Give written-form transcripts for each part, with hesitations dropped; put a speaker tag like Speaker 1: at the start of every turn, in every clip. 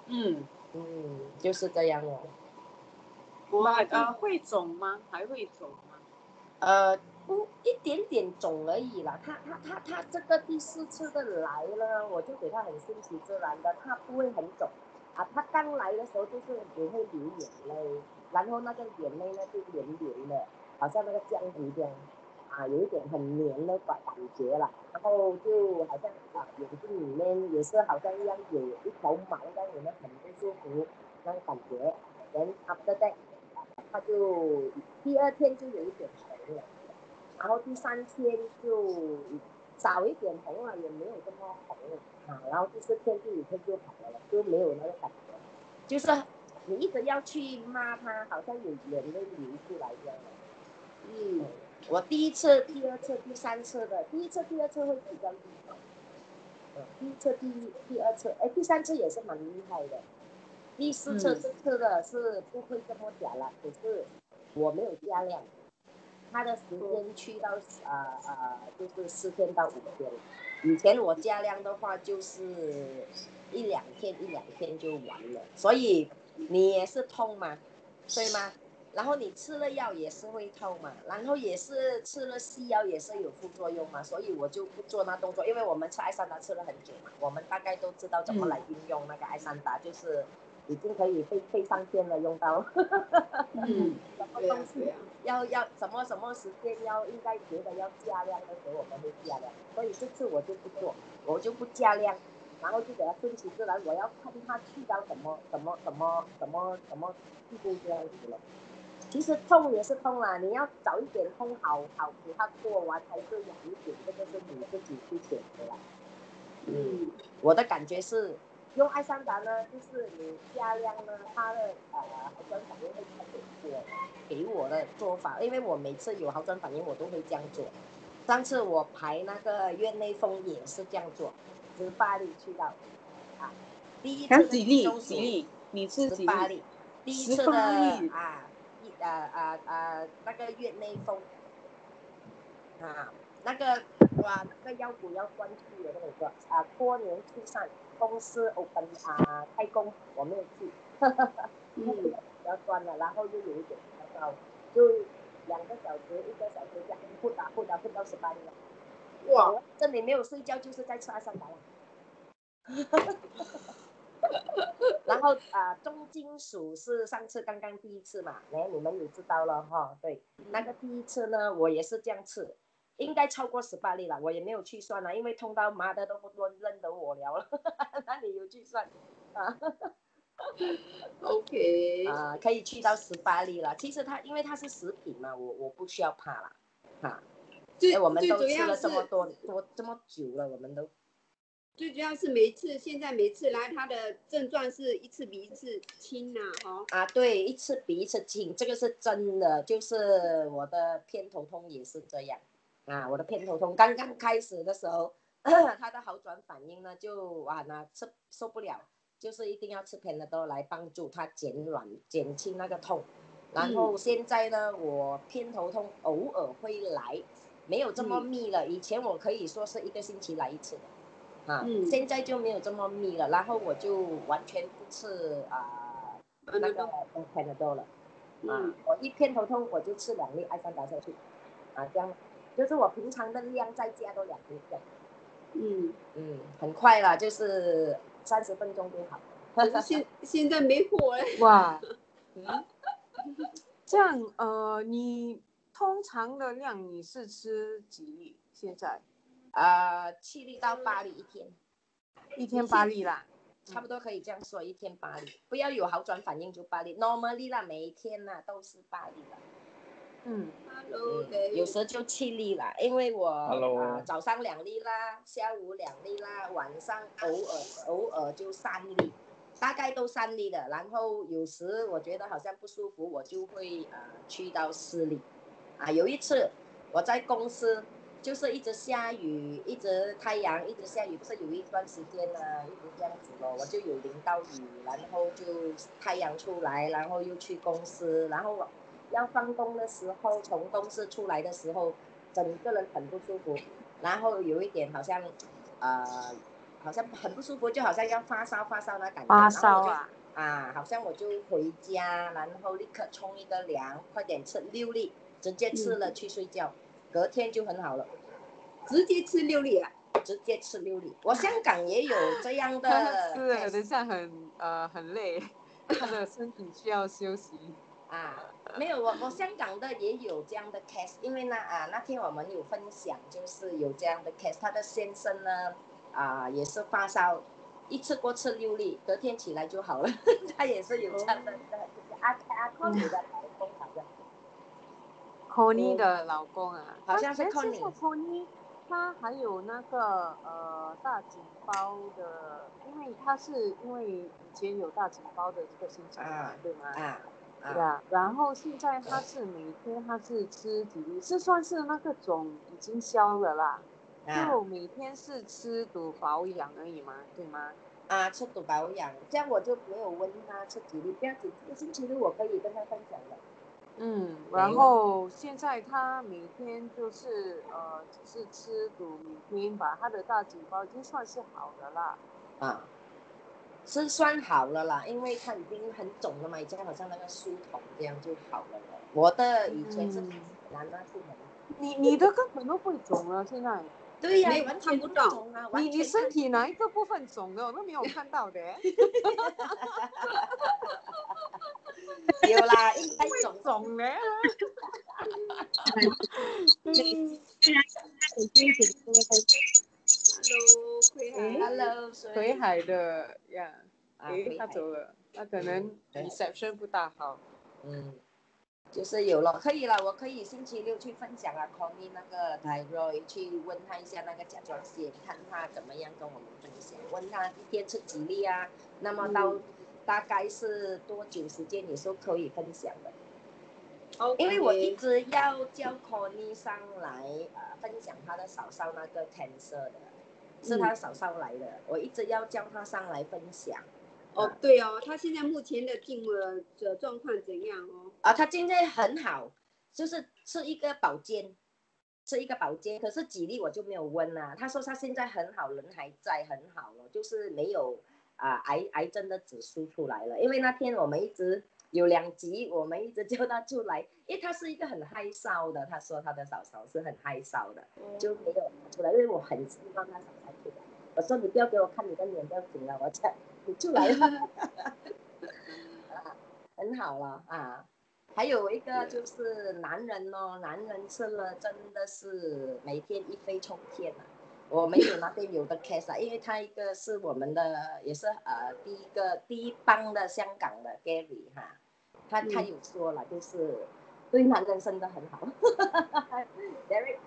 Speaker 1: 就是这样哦。
Speaker 2: 会肿吗？还会肿吗？
Speaker 1: 不，一点点肿而已啦。他这个第4次的来呢，我就给他很顺其自然的，他不会很肿啊。他刚来的时候就是你会流眼泪，然后那个眼泪呢就黏黏的，好像那个浆糊这样啊，有一点很黏的感觉啦。然后就好像眼睛里面也是好像一样有一条毛在里面，很不舒服那种感觉。然后 after that，他就第2天就有一点红了。然后第3天就少一点红了，也没有这么红了然后第4天、第5天就好了，就没有那个感觉，就是你一直要去骂他，好像有眼泪流出来这样的。我第1次、第2次、第3次的，第1次、第2次会比较厉害，第1次、第2次，第3次也是蛮厉害的。第4次这次的是不会这么假了，可是我没有加量。他的时间去到就是4天到5天。以前我加量的话就是1、2天就完了，所以你也是痛嘛，对吗？然后你吃了药也是会痛嘛，然后也是吃了西药也是有副作用嘛，所以我就不做那动作，因为我们吃艾桑达吃了很久嘛，我们大概都知道怎么来运用那个艾桑达，就是已经可以飞上天了，用到什么东西要什么时间应该觉得要加量的时候我们会加量，所以这次我就不做，我就不加量，然后就给他顺其自然，我要看他去到什么地步这样子了。其实痛也是痛啦，你要早一点痛好给他过完，还是晚一点，这个是你自己去选的啦。我的感觉是用艾桑达呢，就是你加量呢，它的核酸反应会快点给我的做法，因为我每次有核酸反应我都会这样做。上次我排那个院内风也是这样做，18粒去到第一次的
Speaker 2: 几粒？你是几粒
Speaker 1: ？18粒。第一次的那个院内风那个哇，那个腰骨要关去的那个过年初3公司开工我没有去，要关了，然后又有一点发烧，就2个小时、1个小时这样扑到18粒了。哇！这里没有睡觉，就是在吃艾桑达了。然后重金属是上次刚刚第1次嘛，你们也知道了哈。对，那个第1次呢，我也是这样吃，应该超过18粒了，我也没有去算了，因为痛到妈的都不认得我了。那你有去算
Speaker 2: ？OK。
Speaker 1: 可以去到18粒了。其实因为它是食品嘛，我不需要怕啦。我们都吃了这么久了，我们都。
Speaker 2: 最主要是现在每次来，他的症状是一次比一次轻
Speaker 1: 对，一次比一次轻，这个是真的。就是我的偏头痛也是这样我的偏头痛刚刚开始的时候，它的好转反应呢就受不了，就是一定要吃Panadol来帮助它减轻那个痛。然后现在呢，我偏头痛偶尔会来，没有这么密了。以前我可以说是1个星期来1次的。现在就没有这么密了，然后我就完全不吃那个Panadol了我一偏头痛我就吃2粒艾桑达下去这样就是我平常的量再加多2粒这样。很快了，就是30分钟就好了。
Speaker 2: 可是现在没火了。
Speaker 3: 哇，这样你通常的量你是吃几粒？现在
Speaker 1: 7粒到8粒一天。
Speaker 3: 1天8粒啦，
Speaker 1: 差不多可以这样说，1天8粒，不要有好转反应就8粒 ，normally 啦，每一天都是8粒了。有时就7粒啦，因为我早上2粒啦，下午2粒啦，晚上偶尔就3粒，大概都3粒的。然后有时我觉得好像不舒服，我就会去到4粒。有一次我在公司。就是一直下雨，一直太阳，一直下雨，不是有一段时间一直这样子咯，我就有淋到雨，然后就太阳出来，然后又去公司，然后要放工的时候，从公司出来的时候，整个人很不舒服，然后有一点好像好像很不舒服，就好像要发烧那感觉。
Speaker 3: 发烧啊？
Speaker 1: 好像我就回家，然后立刻冲一个凉，快点吃6粒，直接吃了去睡觉，隔天就很好了。
Speaker 2: 直接吃6粒啊？
Speaker 1: 直接吃6粒。我香港也有这样的
Speaker 3: 吃了等下很累，他的身体需要休息。
Speaker 1: 没有，我香港的也有这样的 case， 因为那天我们有分享，就是有这样的 case， 他的先生呢也是发烧，一次过吃6粒，隔天起来就好了。他也是有这样的，Connie 的老公好像。
Speaker 3: Connie 的老公啊，
Speaker 1: 好像是
Speaker 3: Connie。他还有那个大锦包的，因为以前有大锦包的这个新闻嘛，对吗？然后现在他是每天吃几粒，是算是那个肿已经消了啦，就每天是吃补保养而已嘛，对吗？
Speaker 1: 吃补保养，这样我就没有问他吃几粒，不要紧，这个星期六我可以跟他分享的。
Speaker 3: 然后现在他每天就是只是吃补，每天把他的大锦包已经算是好的啦。
Speaker 1: 是算好了啦，因为他已经很肿了嘛，已经好像那个梳头这样就好了。我的以前是难是很，
Speaker 3: 你的根本都不会肿了，现在。
Speaker 1: 对呀，
Speaker 2: 完全不肿
Speaker 1: 啊！
Speaker 3: 你身体哪一个部分肿的我都没有看到的。
Speaker 1: 有啦，应该
Speaker 3: 肿呢。
Speaker 1: Hello，
Speaker 3: 葵海的呀，他走了，那可能
Speaker 1: 嗯
Speaker 3: reception 不大好。
Speaker 1: 就是有了，可以了，我可以星期六去分享Connie 那个 thyroid， 去问他一下那个甲状腺，看他怎么样跟我们分享，问他一天吃几粒啊，那么到大概是多久时间也是可以分享的。因为我一直要叫 Connie 上来分享他的嫂嫂那个 cancer 的，是他嫂嫂来的，我一直要叫他上来分享。
Speaker 2: 对哦，他现在目前的状况怎样哦？
Speaker 1: 他现在很好，就是吃一个保健，可是几粒我就没有问啦。他说他现在很好，人还在很好了，就是没有癌症的指数出来了。因为那天我们一直有2集，我们一直叫他出来，因为他是一个很害臊的，他说他的嫂嫂是很害臊的，就没有出来，因为我很希望他嫂嫂出来。我说你不要给我看你的脸就行了，我讲你出来了。很好了还有一个就是男人吃了真的是每天一飞冲天了。我们有那边有的 case 因为他一个是我们的也是第一帮的香港的 Gary 他有说了，就是对男人真的很好。Derek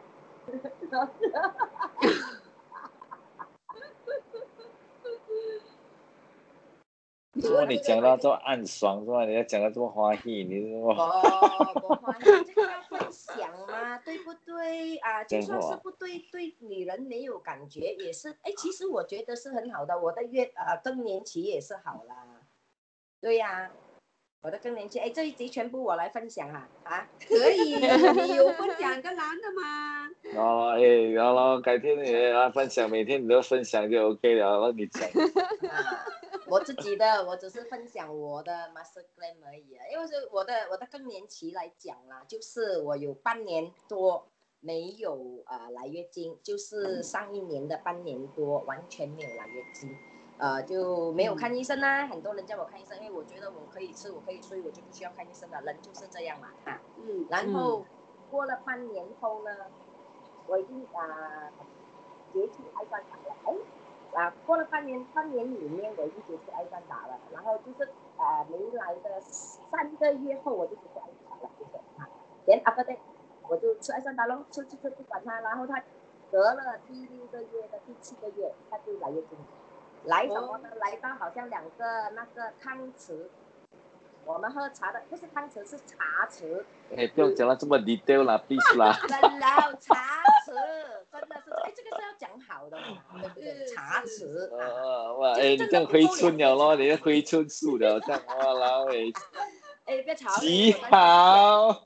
Speaker 4: 说你讲到这么暗爽是吧？你要讲到这么欢喜，你是说？
Speaker 1: 不欢喜，这个要分享嘛，对不对就算是不对女人没有感觉也是，其实我觉得是很好的。我的更年期也是好啦，对呀，我的更年期，这一集全部我来分享
Speaker 2: 可以，你有分享个男的吗？
Speaker 4: 然后改天你分享，每天你都分享就 OK 了，让你讲。
Speaker 1: 我自己的，我只是分享我的 Master Glam 而已因为是我的更年期来讲啦，就是我有半年多没有来月经，就是上一年的半年多完全没有来月经，就没有看医生啦。很多人叫我看医生，因为我觉得我可以吃，我可以睡，我就不需要看医生了，人就是这样嘛然后过了半年后呢，我已经节气爱上打了过了半年里面我已经节气爱上打了，然后就是没来的3个月后我就节气爱上打了，then after that 我就吃爱上打咯，吃不管它，然后他隔了第6个月的第7个月他就来月经，来什么呢？来到好像2个那个汤匙，我们喝茶的不是汤匙是茶匙。
Speaker 4: 不用讲到这么 detail 啦 ，please 啦。
Speaker 1: 老茶匙真的是这个是要讲好的嘛，对不对？茶匙
Speaker 4: 你这样回春了咯，你回春树了，这样哇啦
Speaker 1: 不要吵
Speaker 4: 极好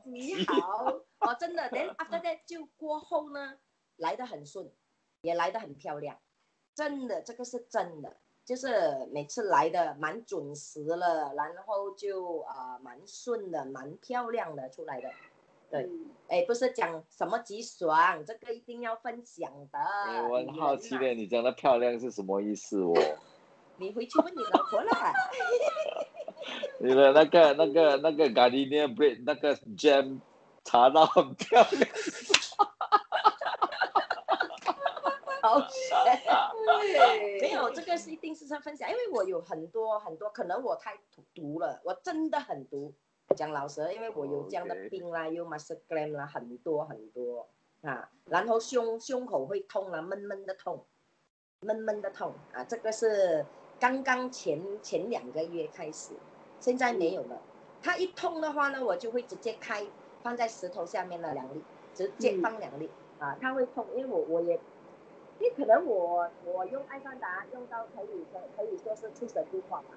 Speaker 1: 真的。then after that 就过后呢，来得很顺，也来得很漂亮。 真的，这个是真的，就是每次来的蛮准时了，然后就蛮顺的，蛮漂亮的出来的。对，哎，不是讲什么极爽，这个一定要分享的。
Speaker 4: 我很好奇的，你讲的漂亮是什么意思哦？
Speaker 1: 你回去问你老婆啦。
Speaker 4: 你的那个 Gardenia Bread 那个 jam 查到很漂亮。
Speaker 1: 好没有，这个是一定是在分享，因为我有很多，可能我太毒了，我真的很毒。讲老实，因为我有这样的病啦，又 muscle glam 啦，很多啊，然后胸口会痛啦，闷闷的痛啊，这个是刚刚前2个月开始，现在没有了。它一痛的话呢，我就会直接放在石头下面了2粒，直接放2粒啊，它会痛，因为我也。因为可能我用艾桑达用到可以说是出神入化吧。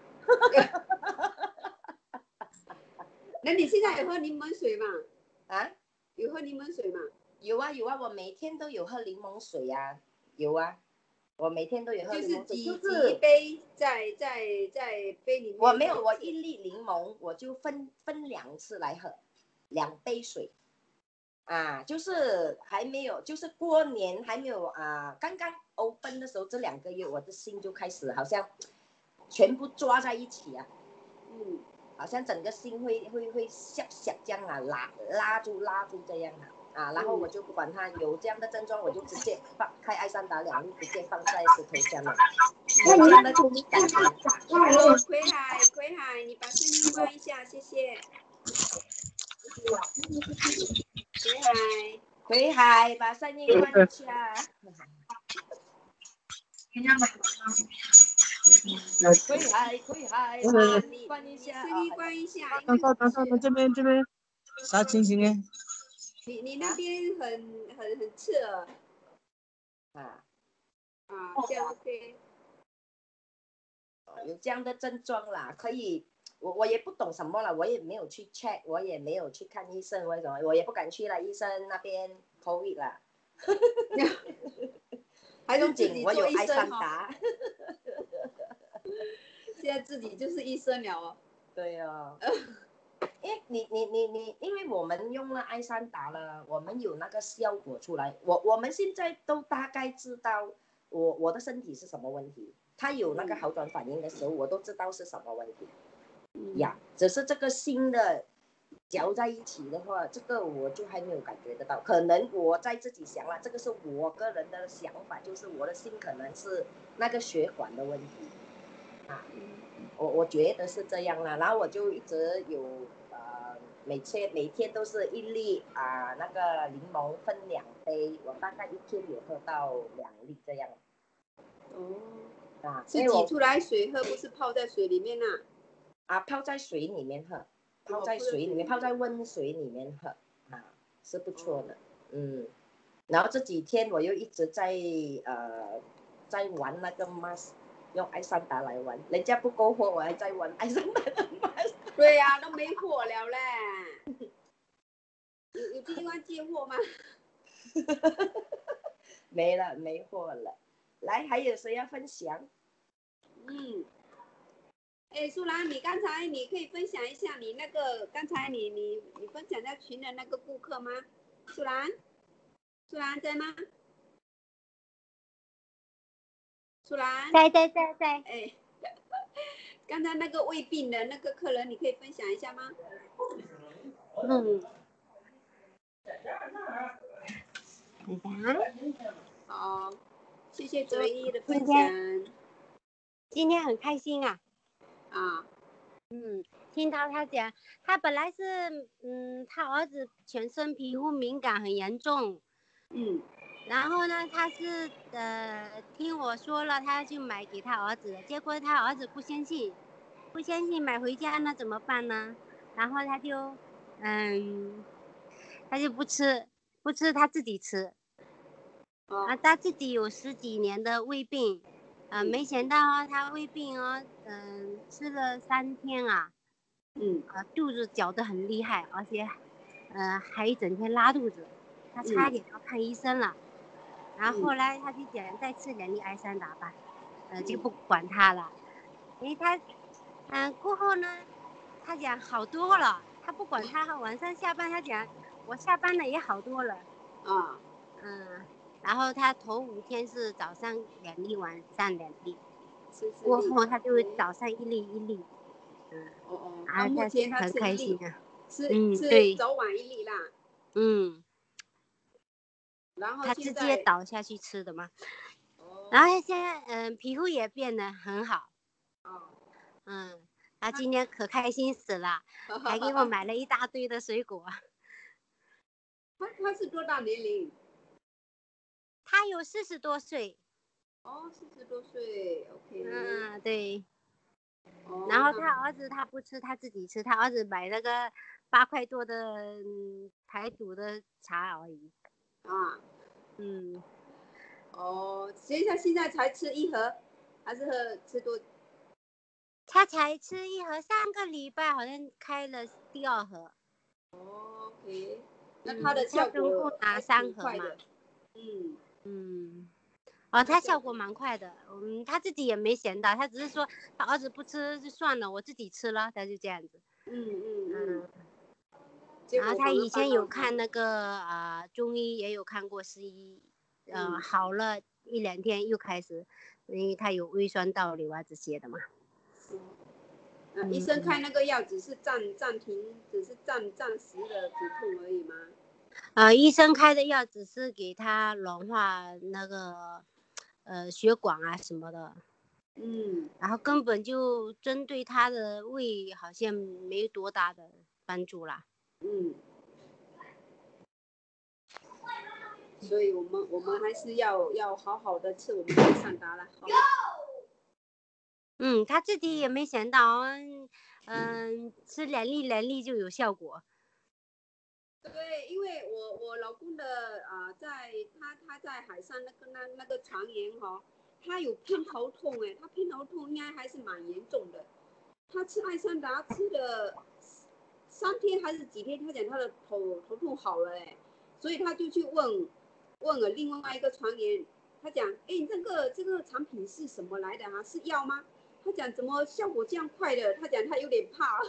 Speaker 2: 那你现在有喝柠檬水吗？
Speaker 1: 啊？
Speaker 2: 有喝柠檬水吗？
Speaker 1: 有啊，我每天都有喝柠檬水啊，有啊，我每天都有喝柠檬水，
Speaker 2: 就是几杯在杯里面。
Speaker 1: 我没有，我1粒柠檬我就分2次来喝，2杯水。啊，就是还没有，就是过年还没有刚刚 open 的时候，这2个月我的心就开始好像全部抓在一起啊，好像整个心会shak这样啊，拉住这样啊，然后我就不管它有这样的症状，我就直接开艾桑达2粒，直接放在石头下面，有这样的感觉。
Speaker 2: 葵海，你把声音关一下，谢谢。
Speaker 1: 葵海，把声音关一下。葵海，你关一下。
Speaker 2: 声音关一下。
Speaker 5: 等，这边啥情形呢？
Speaker 2: 你那边很刺耳。这样 OK。
Speaker 1: 有这样的症状啦，可以。我也不懂什么了，我也没有去 check， 我也没有去看医生，为什么？我也不敢去了，医生那边 COVID 啦。
Speaker 2: 还是自己
Speaker 1: 我有
Speaker 2: 做医生
Speaker 1: 达。
Speaker 2: 现在自己就是医生了哦。
Speaker 1: 对哦。因为我们用了艾桑达了，我们有那个效果出来。我们现在都大概知道我的身体是什么问题，它有那个好转反应的时候，我都知道是什么问题。只是这个新的搅在一起的话，这个我就还没有感觉得到。可能我在自己想了，这个是我个人的想法，就是我的心可能是那个血管的问题我觉得是这样啦。然后我就一直有每天都是1粒那个柠檬分2杯，我大概1天有喝到2粒这样。
Speaker 2: 是挤出来水喝，不是泡在水里面
Speaker 1: 泡在水里面喝，泡在温水里面喝是不错的。然后这几天我又一直在玩那个 mask， 用艾桑达来玩，人家不够货，我还在玩艾桑达的 mask。
Speaker 2: 对呀，都没货了嘞。有地方借货吗？
Speaker 1: 没货了。来，还有谁要分享？
Speaker 2: 素兰，你刚才你可以分享一下你那个刚才你分享在群的那个顾客吗？素兰在吗？素兰
Speaker 6: 在。
Speaker 2: 刚才那个胃病的那个客人，你可以分享一下吗？好，谢谢哲一的分享。
Speaker 6: 今天很开心啊。听到他讲，他本来是他儿子全身皮肤敏感很严重。然后呢，他是听我说了，他要去买给他儿子的，结果他儿子不相信买回家那怎么办呢？然后他就不吃，他自己吃。他自己有10几年的胃病，没想到他胃病吃了3天肚子绞得很厉害，而且还一整天拉肚子，他差一点要看医生了。 然后后来他就讲再吃2粒艾桑达吧，就不管他了，因为他，过后呢，他讲好多了，他不管他，晚上下班他讲我下班了也好多了，然后他头5天是早上2粒，晚上2粒，过后他就早上1粒1粒，然后
Speaker 2: 目前他
Speaker 6: 很
Speaker 2: 吃1粒，
Speaker 6: 开心啊，
Speaker 2: 吃早晚1粒啦，然后
Speaker 6: 他直接倒下去吃的嘛，然后现在皮肤也变得很好，他今天可开心死了，还给我买了一大堆的水果。
Speaker 2: 他是多大年龄？
Speaker 6: 他有40多岁。
Speaker 2: 40多岁 ，OK。
Speaker 6: 对。然后他儿子他不吃，他自己吃。他儿子买那个8块多的排毒的茶而已。
Speaker 2: 现在才吃1盒，还是吃多？
Speaker 6: 他才吃1盒，上个礼拜好像开了第2盒。
Speaker 2: OK， 那他的效果
Speaker 6: 他总共拿3盒嘛。他效果蛮快的，他自己也没嫌到，他只是说他儿子不吃就算了，我自己吃了，他就这样子。然后他以前有看那个中医，也有看过西医，好了1、2天又开始，因为他有胃酸倒流啊这些的嘛。
Speaker 2: 医生开那个药只是暂停，只是暂时的止痛而已吗？
Speaker 6: 医生开的药只是给他软化那个血管啊什么的，然后根本就针对他的胃好像没多大的帮助啦。
Speaker 2: 所以我们还是要好好的吃我们的艾尚达了。
Speaker 6: 他自己也没想到，吃2粒2粒就有效果。
Speaker 2: 对，因为我老公的他在海上那个船员他有偏头痛他偏头痛应该还是蛮严重的。他吃艾尚达吃了3天还是几天，他讲他的头痛好了所以他就去问了另外一个船员，他讲这个产品是什么来的啊？是药吗？他讲怎么效果这样快的？他讲他有点怕。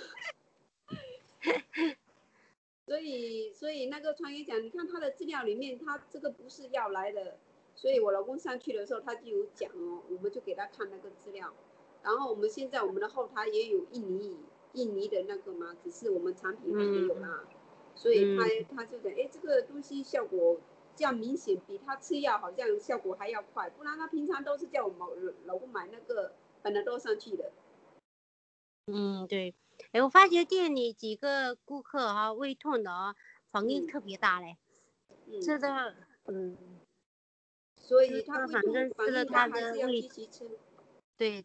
Speaker 2: 所以那个船员讲，你看他的资料里面，他这个不是药来的。所以我老公上去的时候，他就有讲我们就给他看那个资料。然后我们现在我们的后台也有印尼的那个嘛，只是我们产品还没有啦。所以他就讲，这个东西效果这样明显，比他吃药好像效果还要快。不然他平常都是叫我们老公买那个本来都上去的。
Speaker 6: 对。我发觉店里几个顾客胃痛的反应特别大嘞，吃的
Speaker 2: 所以他
Speaker 6: 反正吃了他的胃，对。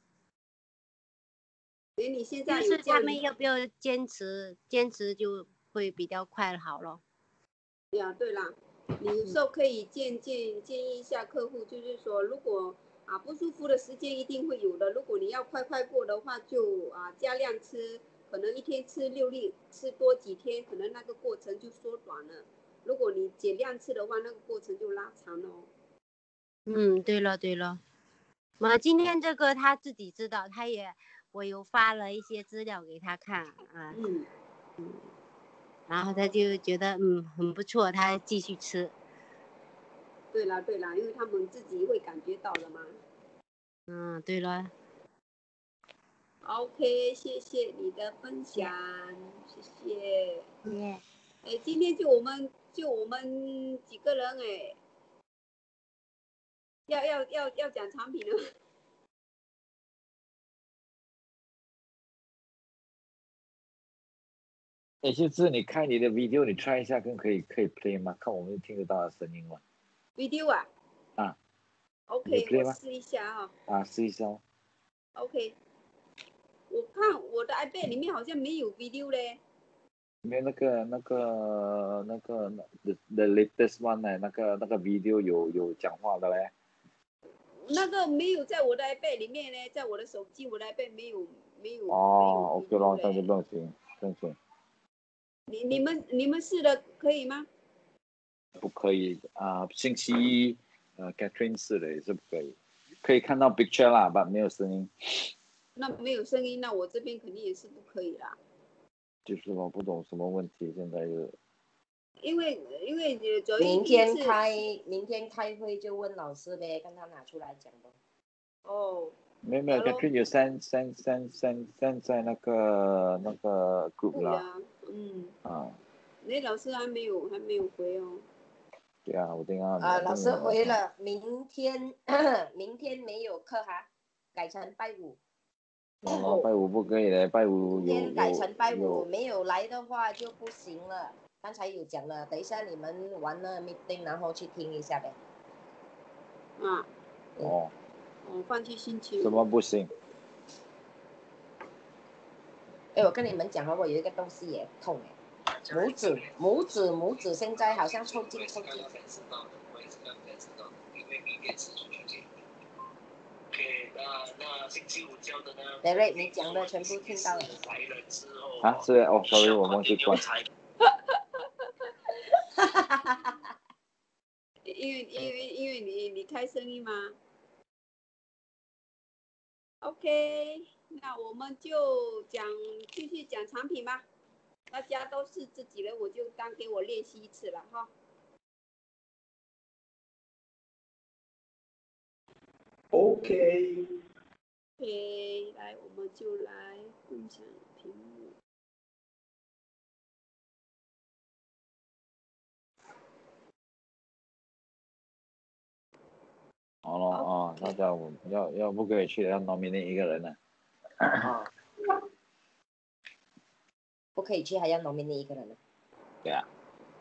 Speaker 2: 你现在
Speaker 6: 就是他们要不要坚持就会比较快好了。
Speaker 2: 对啦，你有时候可以建议一下客户，就是说如果不舒服的时间一定会有的，如果你要快过的话，就加量吃，可能1天吃6粒，吃多几天，可能那个过程就缩短了。如果你减量吃的话，那个过程就拉长了。
Speaker 6: 对了，今天这个他自己知道，我有发了一些资料给他看然后他就觉得很不错，他继续吃。
Speaker 2: 对啦，因为他们自己会感觉到的嘛。
Speaker 6: 对了。
Speaker 2: OK， 谢谢你的分享，谢谢。今天就我们几个人要讲产品了。
Speaker 4: 现在你开你的 video， 你 try 一下，可以 play 吗？看我们听得到的声音吗
Speaker 2: ？video 啊？OK， 我试一下
Speaker 4: 试一下。
Speaker 2: OK， 我看我的 iPad 里面好像没有 video 嘞。
Speaker 4: 没有那个 the latest one 那个 video 有讲话的嘞。
Speaker 2: 那个没有在我的 iPad 里面呢，在我的手机，我的 iPad 没有。
Speaker 4: OK 咯，那就不用紧。
Speaker 2: 你们试的可以吗？
Speaker 4: 不可以星期 Catherine 是的，也是不可以，可以看到 picture 啦，但没有声音。
Speaker 2: 那没有声音，那我这边肯定也是不可以啦。
Speaker 4: 就是我不懂什么问题，现在是。
Speaker 2: 因为
Speaker 1: 明天开会就问老师呗，跟他拿出来讲吧。
Speaker 2: 哦。
Speaker 4: 没有 ，Catherine 有 send 在那个 group 啦。
Speaker 2: 那老师还没有回哦。
Speaker 4: 对啊，我听到。
Speaker 1: 老师回了，明天没有课哈，改成拜五。
Speaker 4: 拜五不可以的，拜五
Speaker 1: 明天改成拜五，没有来的话就不行了。刚才有讲了，等一下你们完了 meeting， 然后去听一下呗。
Speaker 2: 放弃星期五。
Speaker 4: 什么不行？
Speaker 1: 我跟你们讲我有一个东西也痛拇指现在好像抽筋。德瑞，你讲的全部听到了。
Speaker 4: 是哦 ，sorry， 我忘记关。
Speaker 2: 因为你开声音吗 ？OK， 那我们就继续讲产品吧。大家都是自己人，我就当给我练习一次了哈。
Speaker 7: OK，
Speaker 2: 来，我们就来共享屏幕。
Speaker 4: 大家要不可以去，要 nominate 一个人呢。
Speaker 1: 不可以去，还要 nominate 一个人呢。
Speaker 4: 对啊。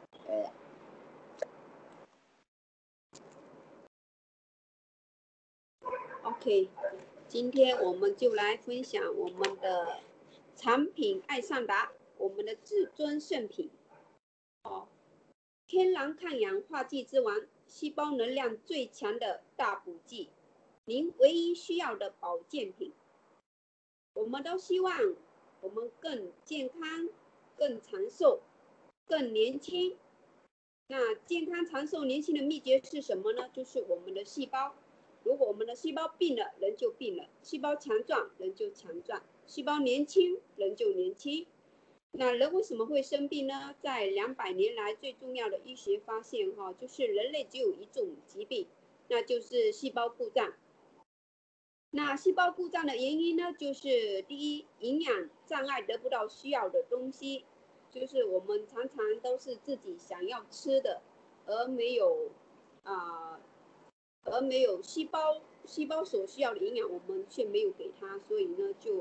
Speaker 2: OK， 今天我们就来分享我们的产品爱尚达，我们的至尊圣品。天然抗氧化剂之王，细胞能量最强的大补剂，您唯一需要的保健品。我们都希望我们更健康、更长寿、更年轻。那健康、长寿、年轻的秘诀是什么呢？就是我们的细胞。如果我们的细胞病了，人就病了；细胞强壮，人就强壮；细胞年轻，人就年轻。那人为什么会生病呢？在200年来最重要的医学发现就是人类只有一种疾病，那就是细胞故障。那细胞故障的原因呢，就是第一，营养障碍得不到需要的东西，就是我们常常都是自己想要吃的，而没有细胞所需要的营养，我们却没有给它，所以呢就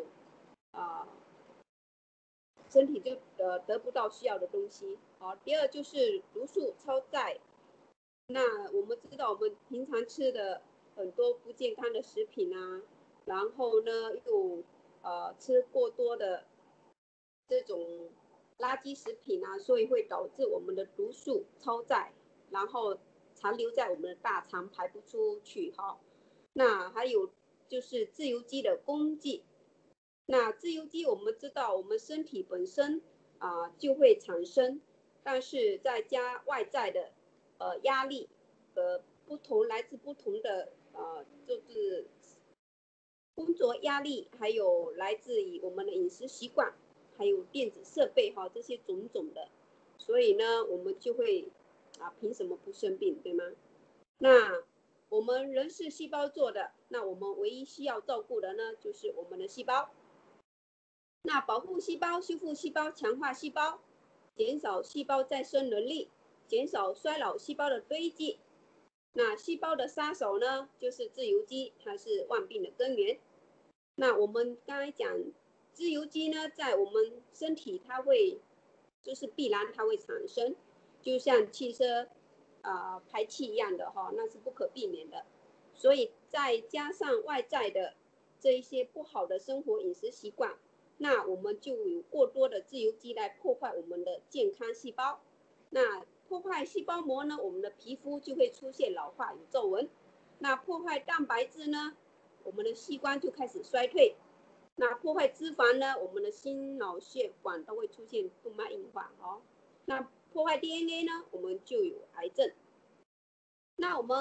Speaker 2: 身体就得不到需要的东西。第二就是毒素超载。那我们知道我们平常吃的很多不健康的食品啊，然后呢又吃过多的这种垃圾食品啊，所以会导致我们的毒素超载，然后残留在我们的大肠排不出去那还有就是自由基的攻击。那自由基我们知道我们身体本身就会产生，但是再加外在的压力和来自不同的就是工作压力，还有来自于我们的饮食习惯，还有电子设备这些种种的，所以呢我们就会凭什么不生病，对吗？那我们人是细胞做的，那我们唯一需要照顾的呢就是我们的细胞。那保护细胞、修复细胞、强化细胞，减少细胞再生能力，减少衰老细胞的堆积。那细胞的杀手呢，就是自由基，它是万病的根源。那我们刚才讲自由基呢，在我们身体它会就是必然它会产生，就像汽车排气一样的那是不可避免的。所以再加上外在的这一些不好的生活饮食习惯，那我们就有过多的自由基来破坏我们的健康细胞。那破坏细胞膜呢，我们的皮肤就会出现老化有皱纹。那破坏蛋白质呢，我们的器官就开始衰退。那破坏脂肪呢，我们的心脑血管都会出现动脉硬化那破坏 DNA 呢，我们就有癌症。那我们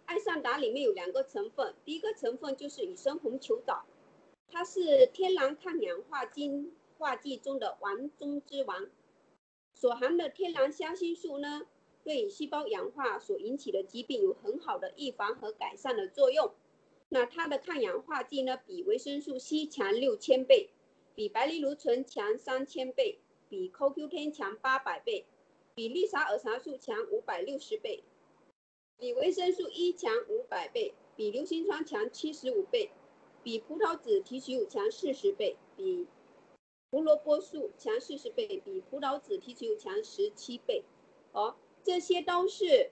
Speaker 2: 艾尚达里面有2个成分，第一个成分就是野生红球藻，它是天然抗氧化剂中的王中之王，所含的天然虾青素呢，对细胞氧化所引起的疾病有很好的预防和改善的作用。那它的抗氧化剂呢，比维生素 C 强6000倍，比白藜芦醇强3000倍，比 CoQ10 强800倍，比绿沙耳茶素强560倍，比维生素 E 强500倍，比硫辛酸强75倍，比葡萄籽提取物强40倍，比胡萝卜素强40倍，比葡萄籽提取物强17倍。这些都是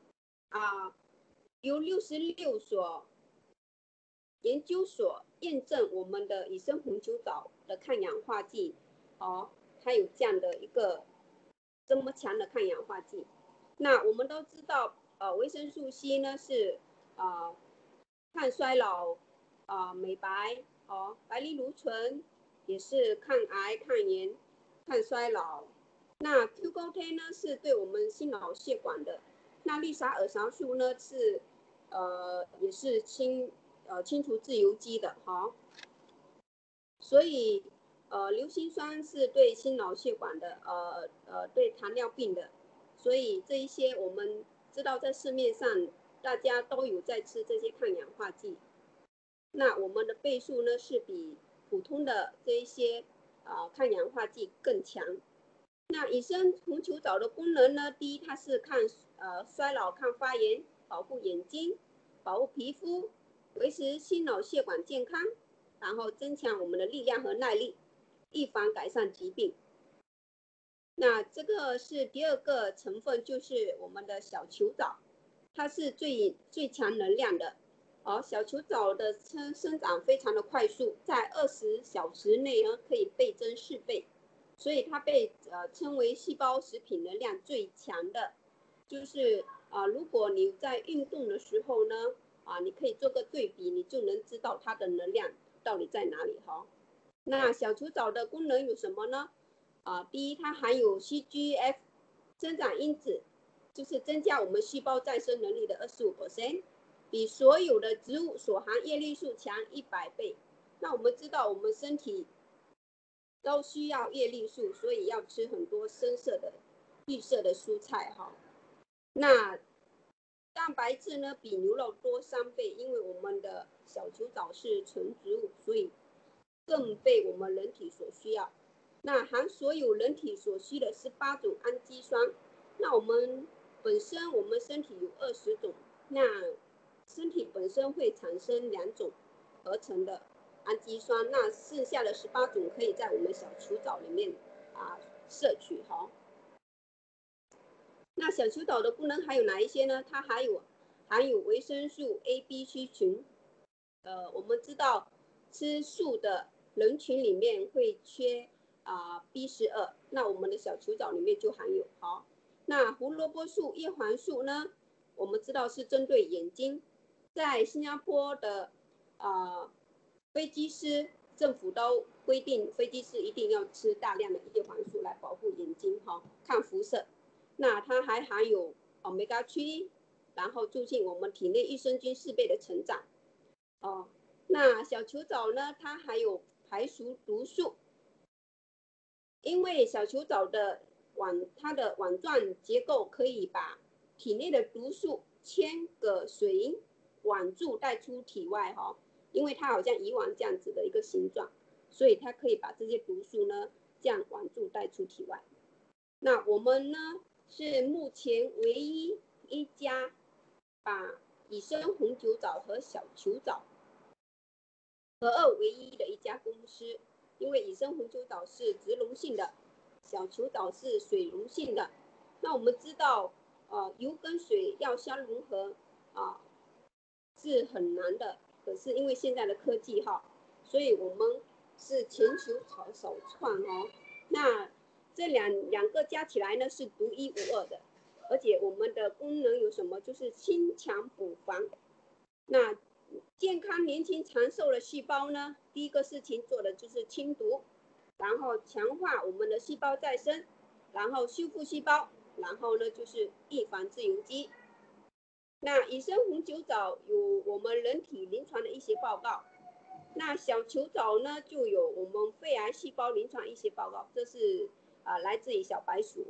Speaker 2: 由66所研究所验证我们的野生红球藻的抗氧化剂，它有这样的一个这么强的抗氧化剂。那我们都知道，维生素 C 呢是抗衰老、美白，白藜芦醇也是抗癌、抗炎、抗衰老。那 CoQ10 呢是对我们心脑血管的，那绿沙耳茶素呢是也是清除自由基的，所以硫辛酸是对心脑血管的，对糖尿病的，所以这一些我们知道在市面上大家都有在吃这些抗氧化剂。那我们的倍数呢是比普通的这一些抗氧化剂更强。那野生红球藻的功能呢，第一，它是抗衰老、抗发炎，保护眼睛，保护皮肤，维持心脑血管健康，然后增强我们的力量和耐力，预防改善疾病。那这个是第2个成分，就是我们的小球藻，它是最强能量的。小球藻的生长非常的快速，在20小时内呢可以倍增4倍，所以它被称为细胞食品能量最强的。就是如果你在运动的时候呢，你可以做个对比，你就能知道它的能量到底在哪里。那小球藻的功能有什么呢？第一，它含有 CGF 生长因子，就是增加我们细胞再生能力的25%，比所有的植物所含叶绿素强100倍。那我们知道我们身体都需要叶绿素，所以要吃很多深色的绿色的蔬菜。那蛋白质呢比牛肉多3倍，因为我们的小球藻是纯植物，所以更被我们人体所需要。那含所有人体所需的18种氨基酸，那我们身体有20种，那身体本身会产生2种合成的氨基酸，那剩下的18种可以在我们小球藻里面摄取。那小球藻的功能还有哪一些呢？它含有维生素 A、B、C 群。我们知道吃素的人群里面会缺B12，那我们的小球藻里面就含有。那胡萝卜素、叶黄素呢，我们知道是针对眼睛，在新加坡的飞机师政府都规定飞机师一定要吃大量的叶黄素来保护眼睛，抗辐射。那它还含有 Omega-3， 然后促进我们体内益生菌4倍的成长。那小球藻呢，它还有排除毒素，因为小球藻的它的网状结构可以把体内的毒素牵个水银网住带出体外，因为它好像渔网这样子的一个形状，所以它可以把这些毒素呢这样网住带出体外。那我们呢是目前唯一一家把野生红球藻和小球藻合二为一的一家公司，因为野生红球藻是植溶性的，小球藻是水溶性的。那我们知道油跟水要相融合是很难的，可是因为现在的科技所以我们是全球首创。那这两个加起来呢是独一无二的，而且我们的功能有什么？就是清强补防。那健康年轻长寿的细胞呢，第一个事情做的就是清毒，然后强化我们的细胞再生，然后修复细胞，然后呢就是预防自由基。 那野生红酒藻有我们人体临床的一些报告，那小球藻呢就有我们肺癌细胞临床一些报告，这是来自于小白鼠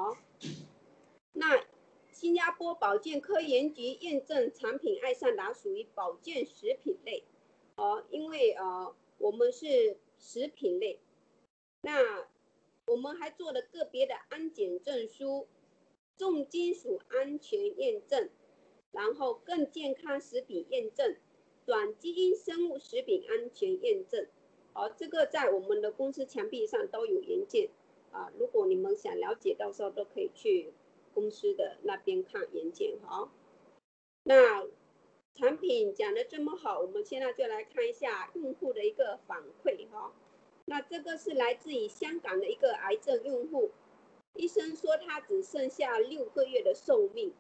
Speaker 2: 那新加坡保健科研局验证产品艾尚达属于保健食品类因为我们是食品类，那我们还做了个别的安检证书、重金属安全验证，然后更健康食品验证、转基因生物食品安全验证这个在我们的公司墙壁上都有文件如果你们想了解，到时候都可以去公司的那边看文件那产品讲得这么好，我们现在就来看一下用户的一个反馈那这个是来自于香港的一个癌症用户，医生说他只剩下6个月的寿命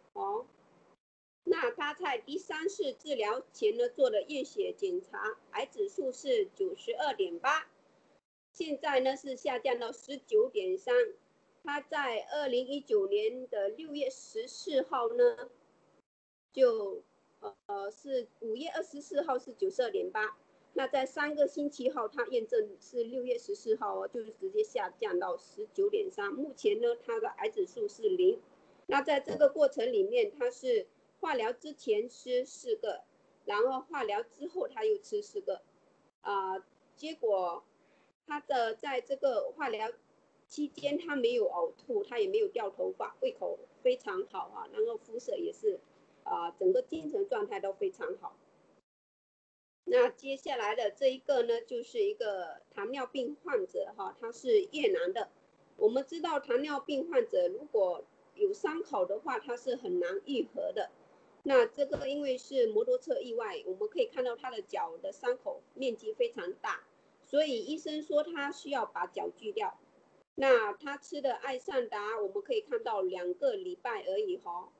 Speaker 2: 那他在第3次治疗前呢做了验血检查，癌指数是92.8，现在呢是下降到19.3。他在2019年的6月14号呢，就是5月24号是92.8，那在3个星期后，他验证是6月14号就是直接下降到19.3。目前呢，他的癌指数是0。那在这个过程里面，他是化疗之前吃4个，然后化疗之后他又吃4个，结果他的在这个化疗期间他没有呕吐，他也没有掉头发，胃口非常好然后肤色也是整个精神状态都非常好。那接下来的这一个呢，就是一个糖尿病患者他是越南的。我们知道糖尿病患者如果有伤口的话，它是很难愈合的。那这个因为是摩托车意外，我们可以看到他的脚的伤口面积非常大，所以医生说他需要把脚锯掉。那他吃的艾尚达，我们可以看到2个礼拜而已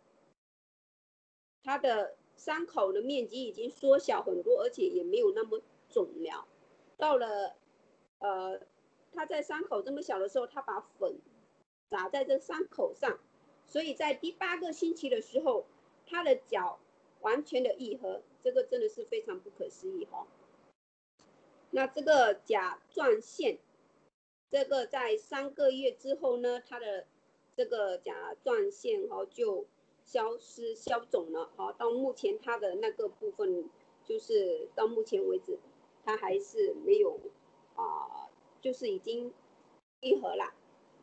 Speaker 2: 他的伤口的面积已经缩小很多，而且也没有那么肿了。到了他在伤口这么小的时候，他把粉撒在这伤口上，所以在第8个星期的时候，他的脚完全的愈合，这个真的是非常不可思议那这个甲状腺，这个在3个月之后呢，他的这个甲状腺就消肿了到目前他的那个部分，就是到目前为止，他还是没有就是已经愈合了。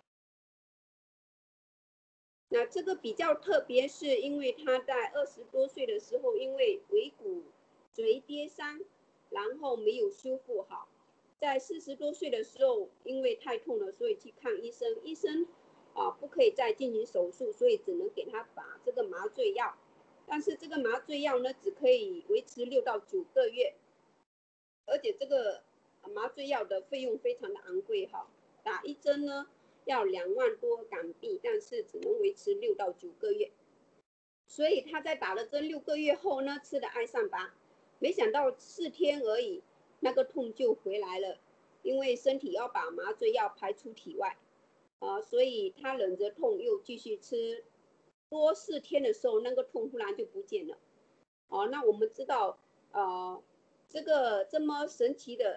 Speaker 2: 那这个比较特别，是因为他在20多岁的时候，因为尾骨椎跌伤，然后没有修复好，在40多岁的时候，因为太痛了，所以去看医生，医生不可以再进行手术，所以只能给他打这个麻醉药，但是这个麻醉药呢，只可以维持6到9个月，而且这个麻醉药的费用非常的昂贵打一针呢要2万多港币，但是只能维持6到9个月。所以他在打了针6个月后呢，吃了艾尚达，没想到4天而已，那个痛就回来了，因为身体要把麻醉药排出体外所以他忍着痛又继续吃，多4天的时候，那个痛忽然就不见了那我们知道这个这么神奇的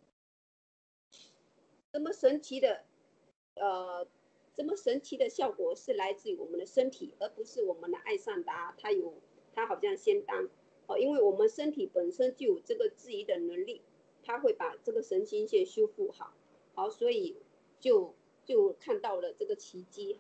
Speaker 2: 效果是来自于我们的身体，而不是我们的艾尚达它好像先当因为我们身体本身就有这个治愈的能力，它会把这个神经线修复好所以就看到了这个奇迹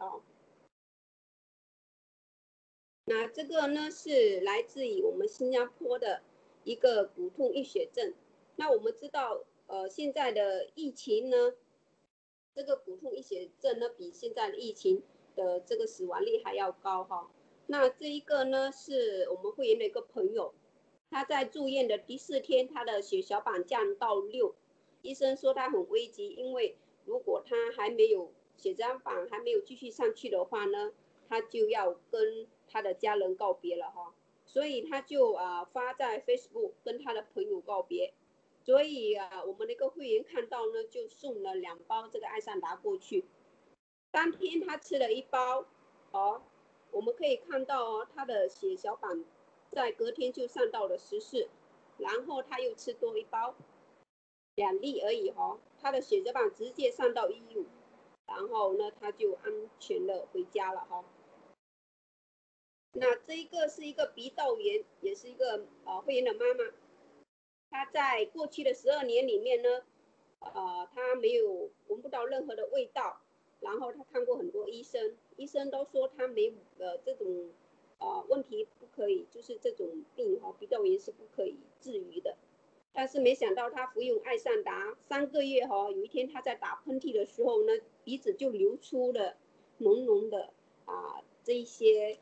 Speaker 2: 那这个呢是来自于我们新加坡的一个骨痛溢血症。那我们知道现在的疫情呢，这个骨痛溢血症呢比现在的疫情的这个死亡率还要高那这一个呢是我们会员的一个朋友，他在住院的第4天，他的血小板降到6，医生说他很危急，因为如果他血小板还没有继续上去的话呢，他就要跟他的家人告别了所以他就发在 Facebook 跟他的朋友告别。所以我们的一个会员看到呢，就送了2包这个艾尚达过去。当天他吃了1包我们可以看到哦，他的血小板在隔天就上到了14，然后他又吃多一包，2粒而已哦，他的血小板直接上到115，然后呢他就安全的回家了哈。那这一个是一个鼻道炎，也是一个会员的妈妈，她在过去的12年里面呢，她没有闻不到任何的味道，然后她看过很多医生，医生都说她没这种问题不可以，就是这种病鼻道炎是不可以治愈的。但是没想到她服用艾尚达3个月有一天她在打喷嚏的时候呢，鼻子就流出了浓浓的这一些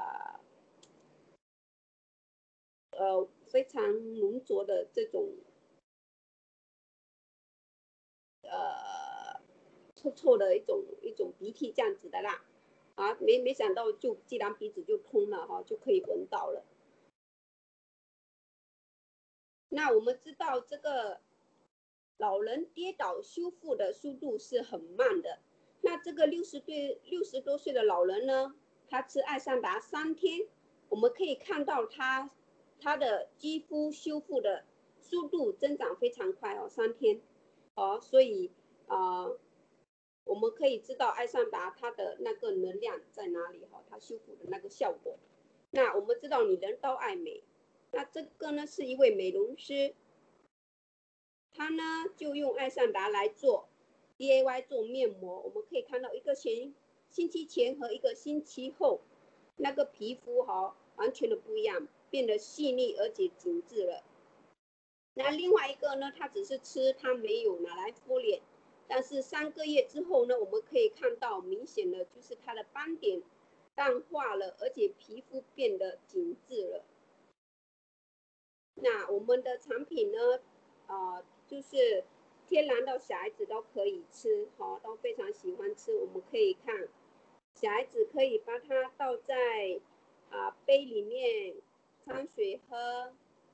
Speaker 2: 非常浓浊的这种臭臭的一种鼻涕这样子的啦，没想到既然鼻子就通了就可以闻到了。那我们知道这个老人跌倒修复的速度是很慢的，那这个60多岁的老人呢，他吃艾尚达3天，我们可以看到他的肌肤修复的速度增长非常快3天所以我们可以知道艾尚达它的那个能量在哪里它修复的那个效果。那我们知道女人都爱美，那这个呢是一位美容师，他呢就用艾尚达来做 DIY 做面膜，我们可以看到1个星期前和1个星期后，那个皮肤完全的不一样，变得细腻而且紧致了。那另外一个呢，他只是吃，他没有拿来敷脸，但是3个月之后呢，我们可以看到明显的就是他的斑点淡化了，而且皮肤变得紧致了。那我们的产品呢就是天然的小孩子都可以吃都非常喜欢吃。我们可以看小孩子可以把它倒在杯里面掺水喝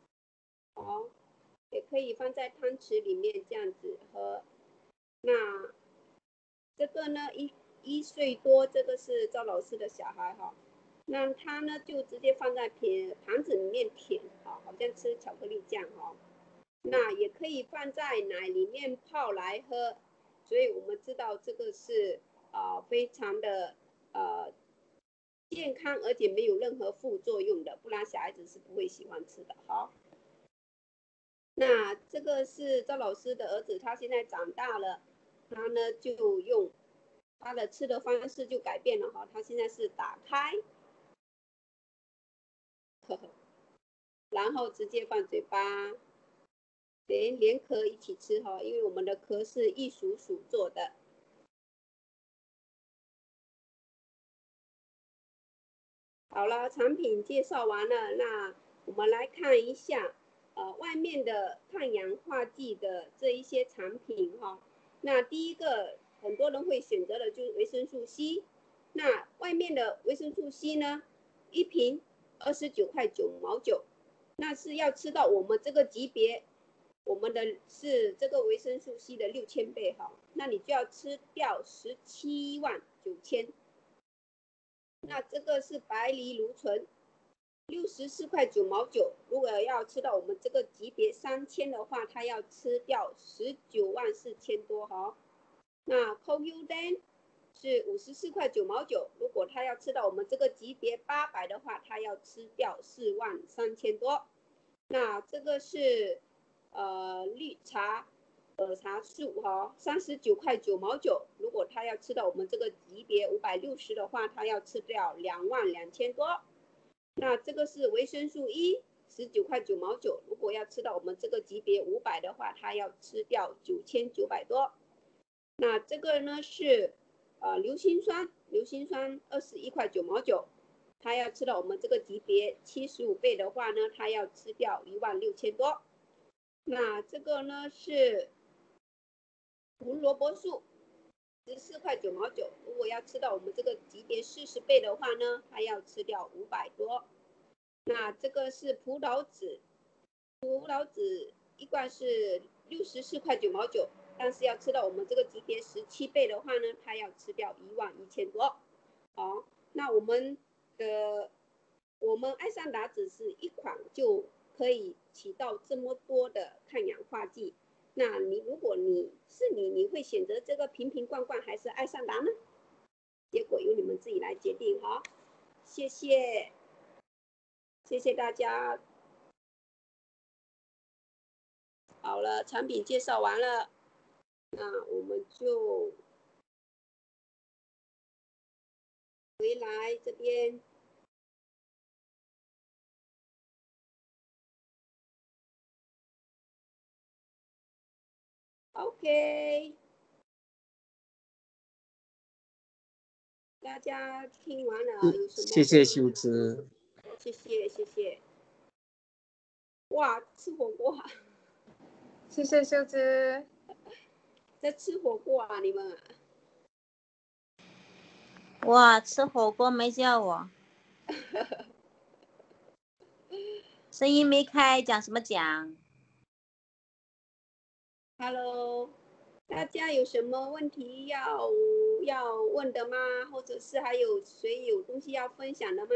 Speaker 2: 也可以放在汤匙里面这样子喝。那这个呢1岁多，这个是赵老师的小孩那他呢就直接放在盘子里面舔好像吃巧克力酱那也可以放在奶里面泡来喝，所以我们知道这个是非常的健康，而且没有任何副作用的，不然小孩子是不会喜欢吃的那这个是赵老师的儿子，他现在长大了，他呢就用他的吃的方式就改变了他现在是打开然后直接放嘴巴，连壳一起吃因为我们的壳是一属属做的。好了，产品介绍完了，那我们来看一下外面的抗氧化剂的这一些产品那第一个很多人会选择的就是维生素 C， 那外面的维生素 C 呢1瓶29块9毛9，那是要吃到我们这个级别，我们的是这个维生素 C 的6000倍那你就要吃掉17万9千。那这个是白藜芦醇64块9毛9，如果要吃到我们这个级别3000的话，它要吃掉19万4千多那 CoQ10 是54块9毛9，如果他要吃到我们这个级别800的话，他要吃掉4万3千多。那这个是绿茶耳茶素39块9毛9，如果他要吃到我们这个级别560的话，他要吃掉2万2千多。那这个是维生素 E 19块9毛9，如果要吃到我们这个级别500的话，他要吃掉9900多。那这个呢是硫辛酸21块9毛9，他要吃到我们这个级别75倍的话呢，他要吃掉1万6千多。那这个呢是胡萝卜素14块9毛9，如果要吃到我们这个级别40倍的话呢，他要吃掉500多。那这个是葡萄籽一罐是64块9毛9，但是要吃到我们这个级别17倍的话呢，它要吃掉1万1千多。那我们我们艾尚达只是一款就可以起到这么多的抗氧化剂。那如果你会选择这个瓶瓶罐罐还是艾尚达呢？结果由你们自己来决定哈。谢谢大家。好了，产品介绍完了，那我们就回来这边。OK， 大家听完了有什么？
Speaker 5: 谢谢秀芝。
Speaker 2: 谢谢。哇，吃火锅啊！
Speaker 8: 谢谢秀芝。
Speaker 2: 在吃火锅啊，你们？
Speaker 9: 哇，吃火锅没叫我。声音没开，讲什么讲
Speaker 2: ？Hello， 大家有什么问题要问的吗？或者是还有谁有东西要分享的吗？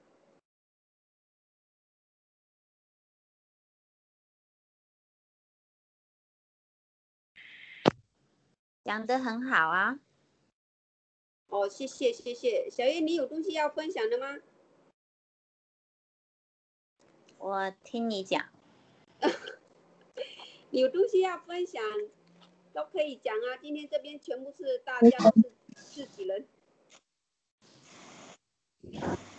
Speaker 9: 讲得很好啊。
Speaker 2: 哦，谢谢。小叶，你有东西要分享的吗？
Speaker 9: 我听你讲。
Speaker 2: 你有东西要分享都可以讲啊，今天这边全部是大家都是自己人。